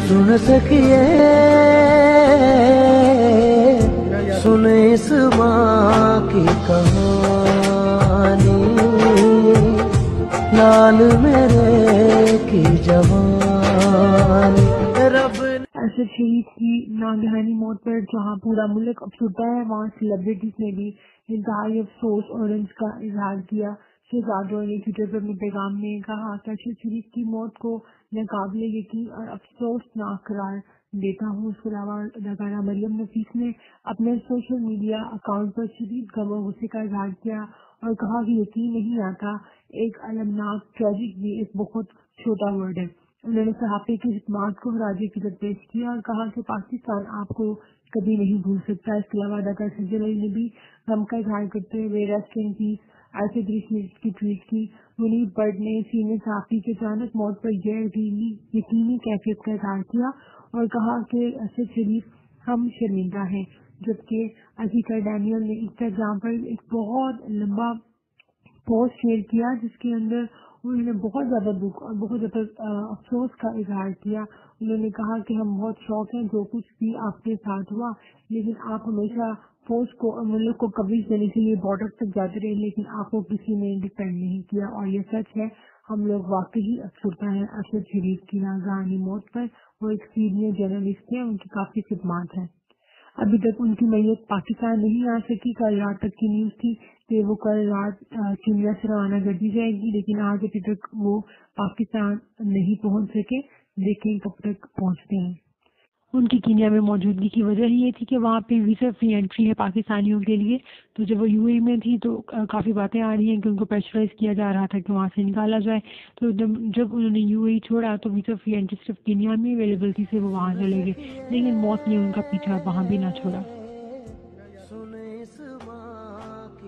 सुन सकिए सुन इस माँ की कहानी, लाल मेरे की जवानी। रब असद शरीफ की नागहानी मौत पर जहां पूरा मुल्क अफसुर्दा है, वहाँ सेलिब्रिटीज ने भी इंतहाई अफसोस और रंज का इजहार किया। शहजाद रॉय ने ट्विटर पर अपने पैगाम में कहा कि अरशद शरीफ की मौत को नाकाबिले यकीन और अफसोसनाक करार देता हूँ। इसके अलावा अदाकारा मरियम नफीस ने अपने सोशल मीडिया अकाउंट पर शदीद गम और गुस्से का इजहार किया और कहा कि यकीन नहीं आता एक अलमनाक ट्रेजिक भी एक बहुत छोटा वर्ड है। उन्होंने सहाफे की खिदमात को खराज इक़्क़दर पेश किया और कहा कि पाकिस्तान आपको कभी नहीं भूल सकता। इसके अलावा अदाकार सज्जन अली ने भी गम का इजहार करते हुए rest in peace Arshad Sharif की ट्वीट की। मुनीब बट ने सीनियर सहाफी की अचानक मौत पर यकीनी कैफियत का इजहार किया और कहा कि अरशद शरीफ हम शर्मिंदा हैं। जबकि अजीका डैनियल ने इंस्टाग्राम पर एक बहुत लंबा पोस्ट शेयर किया जिसके अंदर उन्होंने बहुत ज्यादा दुख और बहुत ज्यादा अफसोस का इजहार किया। उन्होंने कहा कि हम बहुत शौक हैं जो कुछ भी आपके साथ हुआ, लेकिन आप हमेशा फौज को और मुल्क को कवरेज देने के लिए बॉर्डर तक जाते रहे, लेकिन आपको किसी ने डिपेंड नहीं किया। और ये सच है, हम लोग वाकई अफसुर्दा हैं अरशद शरीफ की नागहानी मौत पर। वो एक सीनियर जर्नलिस्ट है, उनकी काफी खिदमात है। अभी तक उनकी मैयत पाकिस्तान नहीं आ सकी। कल रात तक की न्यूज थी कि वो कल रात कीनिया से रवाना कर दी जाएगी, लेकिन आज अभी तक वो पाकिस्तान नहीं पहुंच सके। देखें कब तक पहुंचते हैं। उनकी कीनिया में मौजूदगी की वजह ही ये थी कि वहाँ पे वीज़ा फ्री एंट्री है पाकिस्तानियों के लिए। तो जब वो यूएई में थी तो काफ़ी बातें आ रही हैं कि उनको प्रेशराइज किया जा रहा था कि वहाँ से निकाला जाए। तो जब उन्होंने यूएई छोड़ा तो वीज़ा फ्री एंट्री सिर्फ कीनिया में अवेलेबल थी, से वो वहाँ चले गए, लेकिन मौत ने उनका पीछा वहाँ भी ना छोड़ा। सुन इस माँ की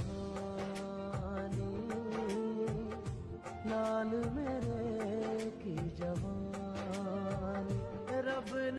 कहानी, लाल मेरे की जवानी। रब